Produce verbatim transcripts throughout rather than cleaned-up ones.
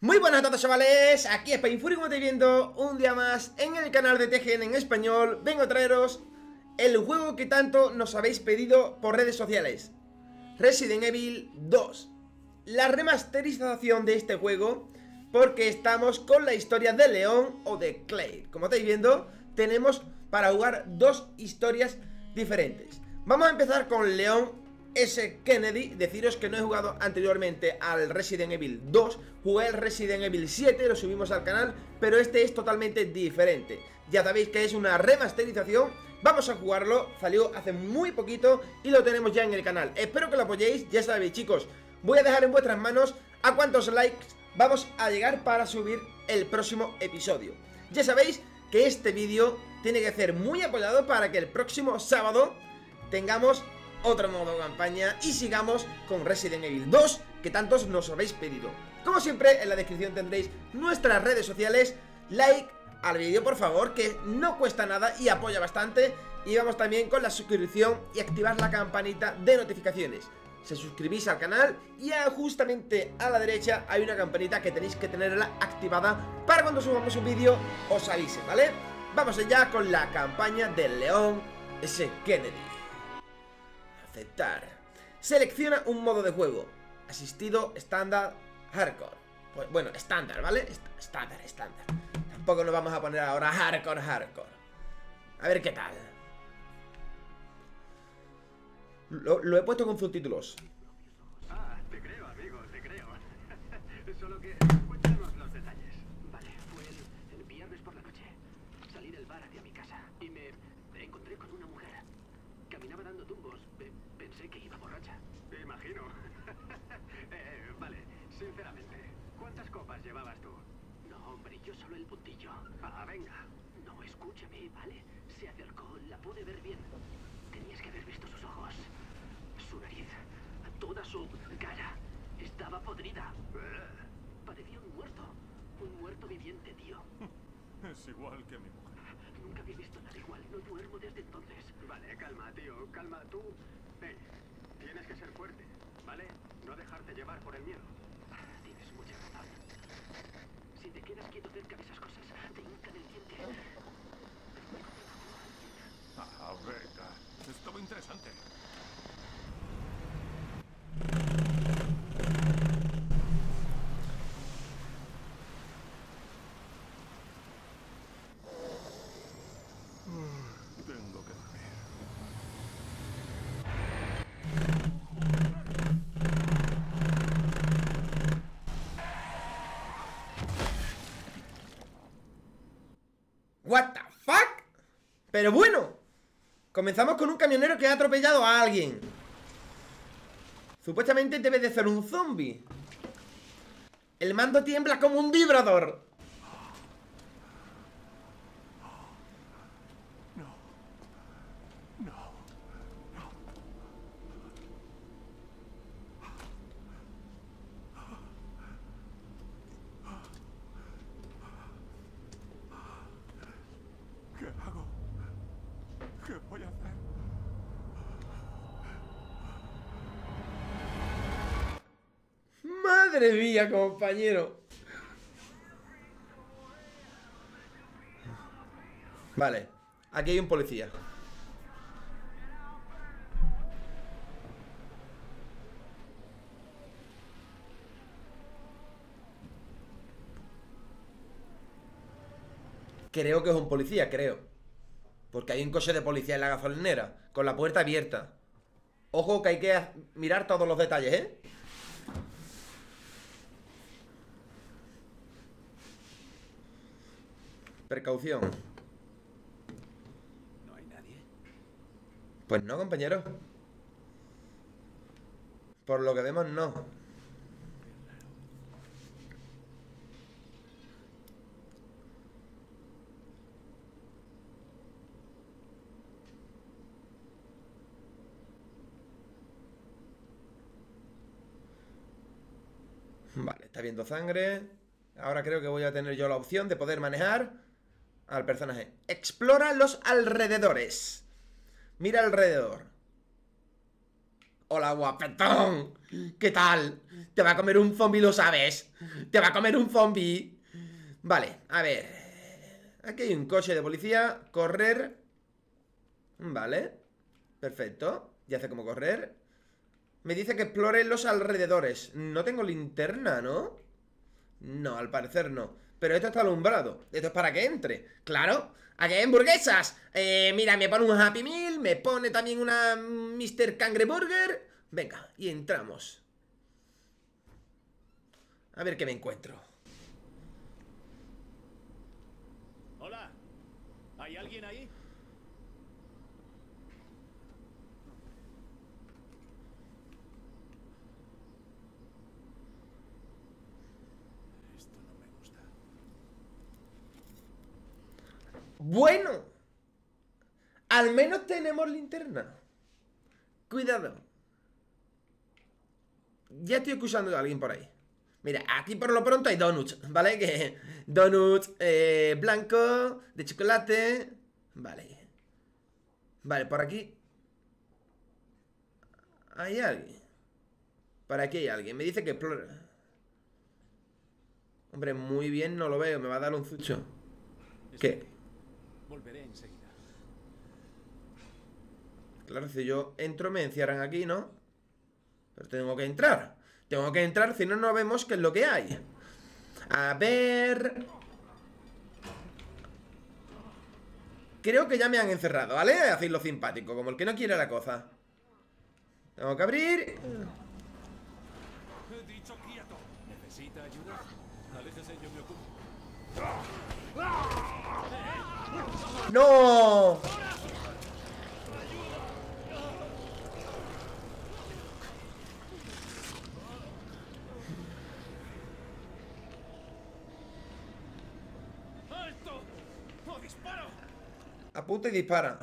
Muy buenas a todos, chavales, aquí es Painfuri, como estáis viendo, un día más en el canal de T G N en español. Vengo a traeros el juego que tanto nos habéis pedido por redes sociales, Resident Evil dos. La remasterización de este juego, porque estamos con la historia de Leon o de Claire. Como estáis viendo, tenemos para jugar dos historias diferentes. Vamos a empezar con Leon S. Kennedy. Deciros que no he jugado anteriormente al Resident Evil dos. Jugué el Resident Evil siete, lo subimos al canal, pero este es totalmente diferente. Ya sabéis que es una remasterización. Vamos a jugarlo, salió hace muy poquito y lo tenemos ya en el canal. Espero que lo apoyéis, ya sabéis, chicos. Voy a dejar en vuestras manos a cuántos likes vamos a llegar para subir el próximo episodio. Ya sabéis que este vídeo tiene que ser muy apoyado para que el próximo sábado tengamos otro modo campaña y sigamos con Resident Evil dos, que tantos nos habéis pedido. Como siempre, en la descripción tendréis nuestras redes sociales. Like al vídeo, por favor, que no cuesta nada y apoya bastante. Y vamos también con la suscripción y activar la campanita de notificaciones. Se suscribís al canal y justamente a la derecha hay una campanita que tenéis que tenerla activada para cuando subamos un vídeo os avise, ¿vale? Vamos allá con la campaña de Leon S. Kennedy. Aceptar. Selecciona un modo de juego: asistido, estándar, hardcore. Pues bueno, estándar, ¿vale? Estándar, estándar. Tampoco nos vamos a poner ahora hardcore, hardcore. A ver qué tal. Lo, lo he puesto con subtítulos. Ah, te creo, amigo, te creo. Solo que cuéntanos los detalles. Vale, fue el, el viernes por la noche. Salí del bar hacia mi casa y me encontré con una mujer. Caminaba dando tumbos. Pe- pensé que iba borracha. Me imagino. eh, vale, sinceramente, ¿cuántas copas llevabas tú? No, hombre, yo solo el puntillo. Ah, venga. No, escúchame, ¿vale? Se acercó, la pude ver bien. Tenías que haber visto sus ojos. Su nariz, toda su cara estaba podrida. Parecía un muerto. Un muerto viviente, tío. Es igual que mi mujer. Nunca había visto nada igual. No duermo desde entonces. Vale, calma, tío. Calma, tú. Hey, tienes que ser fuerte, ¿vale? No dejarte llevar por el miedo. Tienes mucha razón. Si te quedas quieto cerca de esas cosas, te hincan el diente. Ah, venga. Esto interesante. Tengo que dormir. What the fuck. Pero bueno, comenzamos con un camionero que ha atropellado a alguien. Supuestamente debe de ser un zombie. El mando tiembla como un vibrador. No. No. ¿Qué hago? ¿Qué voy a hacer? Madre mía, compañero. Vale, aquí hay un policía. Creo que es un policía, creo. Porque hay un coche de policía en la gasolinera, con la puerta abierta. Ojo que hay que mirar todos los detalles, ¿eh? Precaución. ¿No hay nadie? Pues no, compañero. Por lo que vemos, no. Vale, está viendo sangre. Ahora creo que voy a tener yo la opción de poder manejar al personaje. Explora los alrededores. Mira alrededor. Hola, guapetón. ¿Qué tal? Te va a comer un zombie, lo sabes. Te va a comer un zombie. Vale, a ver. Aquí hay un coche de policía. Correr. Vale. Perfecto. Ya sé cómo correr. Me dice que explore los alrededores. No tengo linterna, ¿no? No, al parecer no. Pero esto está alumbrado. Esto es para que entre. Claro. Aquí hay hamburguesas. Eh, mira, me pone un Happy Meal. Me pone también una mister Cangreburger. Venga, y entramos. A ver qué me encuentro. Hola. ¿Hay alguien ahí? Esto no me gusta. Bueno, al menos tenemos linterna. Cuidado. Ya estoy acusando a alguien por ahí. Mira, aquí por lo pronto hay donuts, ¿vale? Que donuts eh, blanco, de chocolate. Vale. Vale, por aquí hay alguien. Por aquí hay alguien. Me dice que explora. Hombre, muy bien no lo veo. Me va a dar un zucho. ¿Qué? Volveré enseguida. Claro, si yo entro me encierran aquí, ¿no? Pero tengo que entrar. Tengo que entrar, si no, no vemos qué es lo que hay. A ver... Creo que ya me han encerrado, ¿vale? Hacéis lo simpático, como el que no quiere la cosa. Tengo que abrir. He dicho quieto. ¿Necesita ayuda? Aléjese, yo me ocupo. ¡No! ¡Alto! ¡No disparo! Apunta y dispara.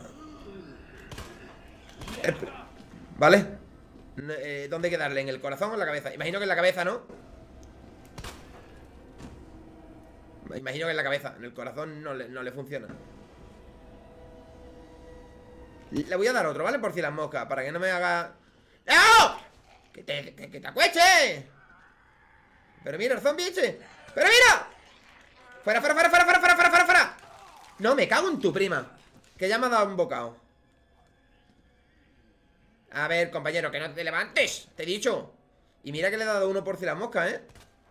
El- Vale. No, eh, ¿Dónde hay que darle? ¿En el corazón o en la cabeza? Imagino que en la cabeza, ¿no? Me imagino que en la cabeza. En el corazón no le, no le funciona. Le voy a dar otro, ¿vale? Por si las moscas. Para que no me haga... ¡No! ¡Que te, que, que te acueches! Pero mira, el zombie ese. ¡Pero mira! ¡Fuera, fuera, fuera, fuera, fuera, fuera, fuera, fuera, fuera! No, me cago en tu prima. Que ya me ha dado un bocado. A ver, compañero, que no te levantes. Te he dicho. Y mira que le he dado uno por si las moscas, ¿eh?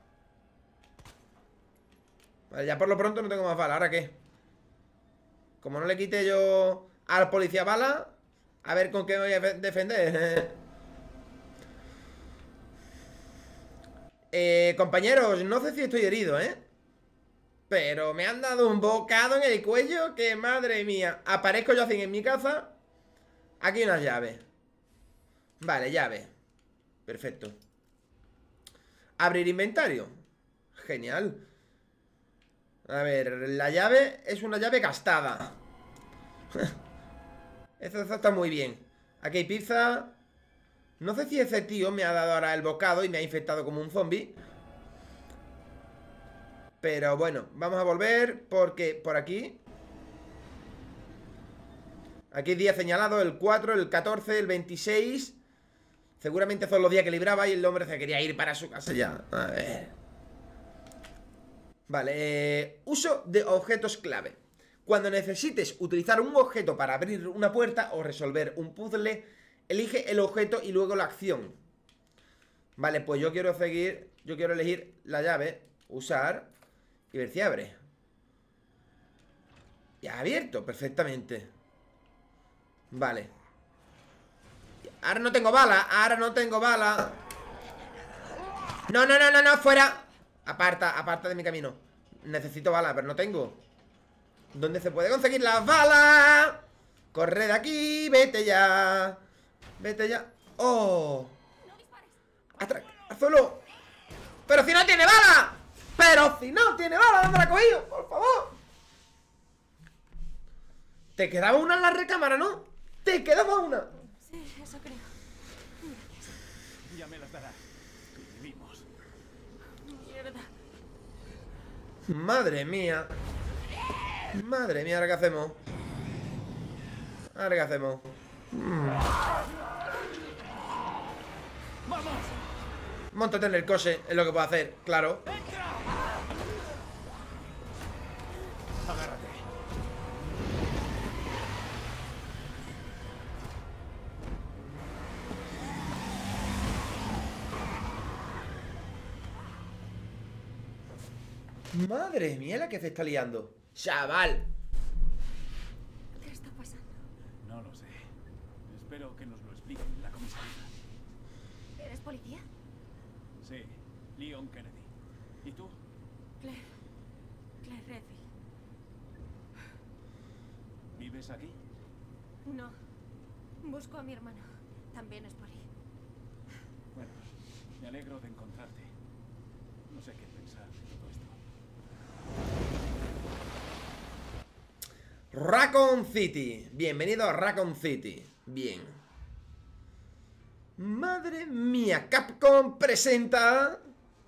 Vale, ya por lo pronto no tengo más balas. ¿Ahora qué? Como no le quite yo al policía bala, a ver con qué me voy a defender. eh, compañeros, no sé si estoy herido, ¿eh? Pero me han dado un bocado en el cuello que, madre mía. Aparezco yo así en mi casa. Aquí hay unas llaves. Vale, llave. Perfecto. Abrir inventario. Genial. A ver, la llave es una llave gastada. Eso, eso está muy bien. Aquí hay pizza. No sé si ese tío me ha dado ahora el bocado y me ha infectado como un zombie. Pero bueno, vamos a volver porque por aquí... Aquí hay días señalados, el cuatro, el catorce, el veintiséis. Seguramente son los días que libraba y el hombre se quería ir para su casa ya. A ver... Vale, eh, uso de objetos clave. Cuando necesites utilizar un objeto para abrir una puerta o resolver un puzzle, elige el objeto y luego la acción. Vale, pues yo quiero seguir, yo quiero elegir la llave, usar y ver si abre. Ya ha abierto perfectamente. Vale. Ahora no tengo bala, ahora no tengo bala. No, no, no, no, no, fuera. Aparta, aparta de mi camino. Necesito bala, pero no tengo. ¿Dónde se puede conseguir las balas? Corre de aquí, vete ya. Vete ya. ¡Oh! ¡Atrás! ¡Solo! ¡Pero si no tiene bala! ¡Pero si no tiene bala! ¿Dónde la ha cogido? ¡Por favor! Te quedaba una en la recámara, ¿no? Te quedaba una. Sí, eso creo. Ya me las dará. Vivimos. Mierda. Madre mía. Madre mía, ¿ahora qué hacemos? ¿Ahora qué hacemos? Mm. ¡Vamos! Móntate en el coche, es lo que puedo hacer, claro. ¡Entra! Agárrate. Madre mía la que se está liando. Chaval. ¿Qué está pasando? No lo sé. Espero que nos lo expliquen en la comisaría. ¿Eres policía? Sí, Leon Kennedy. ¿Y tú? Claire. Claire Redfield. ¿Vives aquí? No. Busco a mi hermano. También es poli. Bueno, me alegro de encontrarte. No sé qué pensar de todo esto. Raccoon City. Bienvenido a Raccoon City. Bien. Madre mía, Capcom presenta...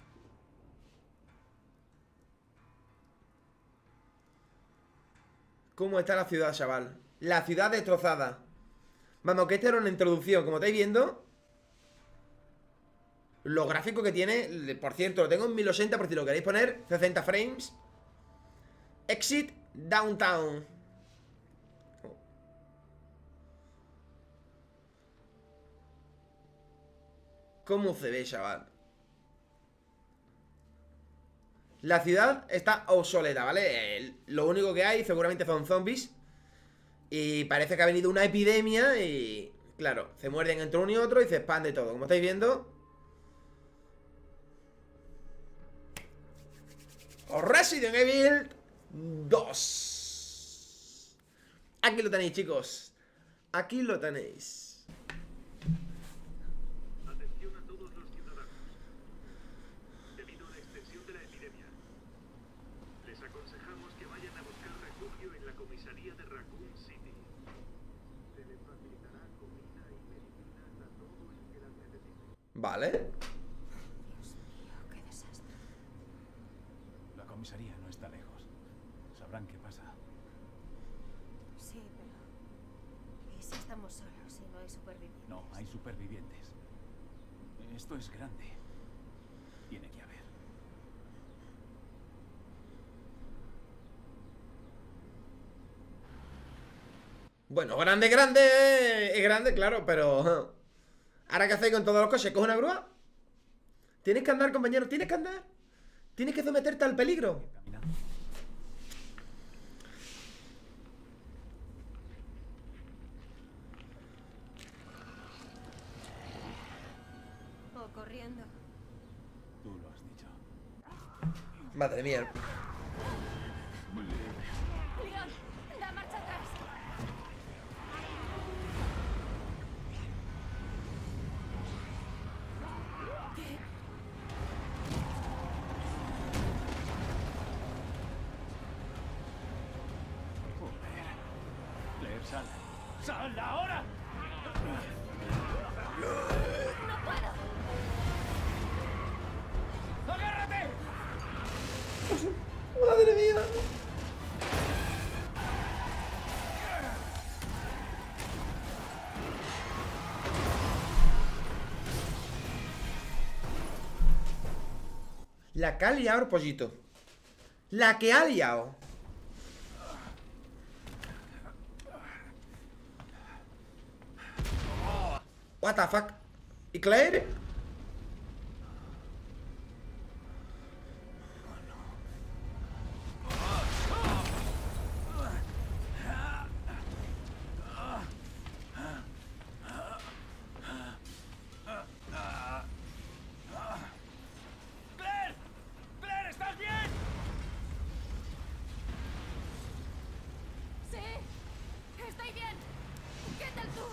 ¿Cómo está la ciudad, chaval? La ciudad destrozada. Vamos, que esta era una introducción, como estáis viendo. Lo gráfico que tiene, por cierto, lo tengo en mil ochenta por si lo queréis poner, sesenta frames. Exit Downtown. ¿Cómo se ve, chaval? La ciudad está obsoleta, ¿vale? El- Lo único que hay seguramente son zombies. Y parece que ha venido una epidemia y... Claro, se muerden entre uno y otro y se expande todo. Como estáis viendo... Resident Evil dos. Aquí lo tenéis, chicos. Aquí lo tenéis. Atención a todos los ciudadanos. Debido a la extensión de la epidemia, les aconsejamos que vayan a buscar refugio en la comisaría de Raccoon City. Se les facilitará comida y medicinas a todo el que las necesite. Vale. Dios mío, qué desastre. La comisaría no está lejos. Sabrán qué pasa. Sí, pero... ¿y si estamos solos y no hay supervivientes? No, hay supervivientes. Esto es grande. Tiene que haber. Bueno, grande, grande. Es grande, claro, pero... ajá. ¿Ahora qué hacéis con todos los coches? ¿Coge una grúa? Tienes que andar, compañero, tienes que andar. Tienes que someterte al peligro. Caminando. O corriendo. Tú lo has dicho. Madre mía. ¡Leon! ¡Da marcha atrás! Joder. Claire, sal. ¡Sal ahora! ¡No puedo! ¡Agárrate! Madre mía. La que ha liado el pollito. La que ha liado. What the fuck? ¿Y Claire? ¡Claire! ¡Claire, estás bien! ¡Sí! ¡Estoy bien! ¿Qué tal tú?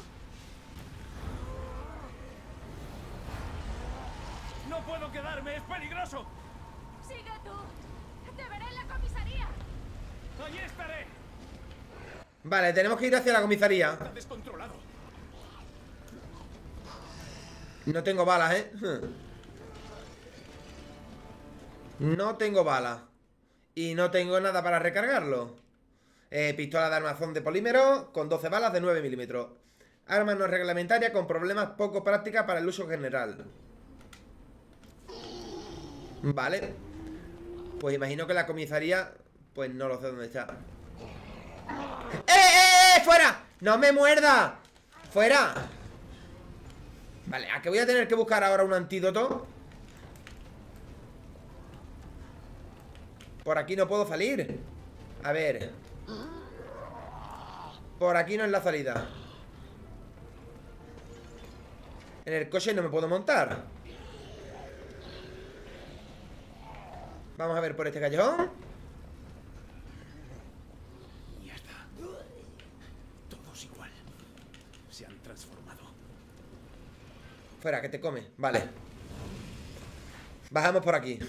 ¡No puedo quedarme! ¡Es peligroso! ¡Sigue tú! ¡Te veré en la comisaría! ¡Allí estaré! Vale, tenemos que ir hacia la comisaría. Está descontrolado. No tengo balas, ¿eh? No tengo balas. Y no tengo nada para recargarlo. eh, Pistola de armazón de polímero con doce balas de nueve milímetros. Arma no reglamentaria con problemas poco práctica para el uso general. Vale. Pues imagino que la comisaría... Pues no lo sé dónde está. ¡Eh, eh, eh! ¡Fuera! ¡No me muerda! ¡Fuera! Vale, ¿a qué voy a tener que buscar ahora un antídoto? Por aquí no puedo salir. A ver. Por aquí no es la salida. En el coche no me puedo montar. Vamos a ver por este callejón. Mierda. Todos igual. Se han transformado. Fuera, que te come. Vale. Bajamos por aquí.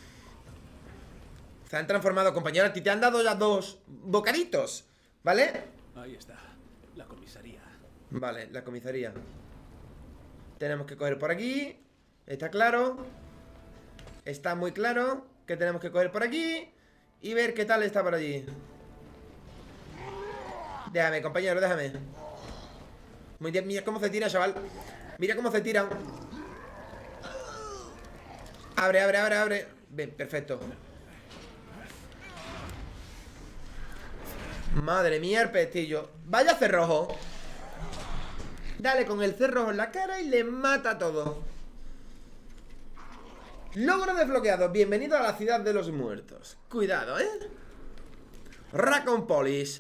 Se han transformado, compañero. A ti te han dado ya dos bocaditos, ¿vale? Ahí está. La comisaría. Vale, la comisaría. Tenemos que coger por aquí. Está claro. Está muy claro que tenemos que coger por aquí y ver qué tal está por allí. Déjame, compañero, déjame. Muy bien, mira cómo se tira, chaval. Mira cómo se tira. Abre, abre, abre, abre. Bien, perfecto. Madre mía, el pestillo. Vaya cerrojo. Dale con el cerrojo en la cara y le mata todo. Logro desbloqueado. Bienvenido a la ciudad de los muertos. Cuidado, ¿eh? Raccoon Police.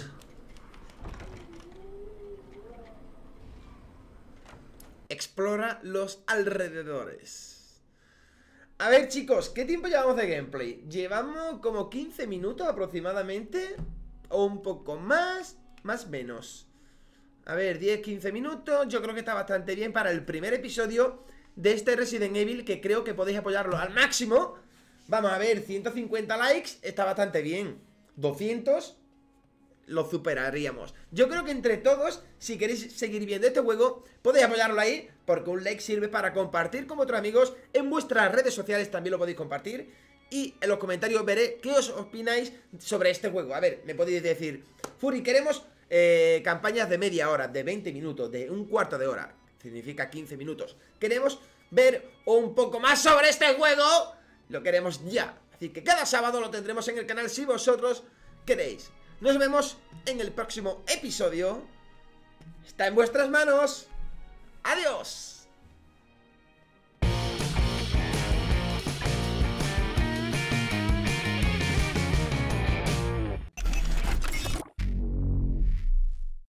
Explora los alrededores. A ver, chicos, ¿qué tiempo llevamos de gameplay? Llevamos como quince minutos aproximadamente. O un poco más. Más menos. A ver, diez, quince minutos. Yo creo que está bastante bien para el primer episodio de este Resident Evil, que creo que podéis apoyarlo al máximo. Vamos a ver, ciento cincuenta likes. Está bastante bien. doscientos lo superaríamos. Yo creo que entre todos, si queréis seguir viendo este juego, podéis apoyarlo ahí, porque un like sirve para compartir con otros amigos. En vuestras redes sociales también lo podéis compartir. Y en los comentarios veré qué os opináis sobre este juego. A ver, me podéis decir: Furi, queremos eh, campañas de media hora, de veinte minutos, de un cuarto de hora. Significa quince minutos. Queremos ver un poco más sobre este juego. Lo queremos ya. Así que cada sábado lo tendremos en el canal si vosotros queréis. Nos vemos en el próximo episodio. Está en vuestras manos. Adiós.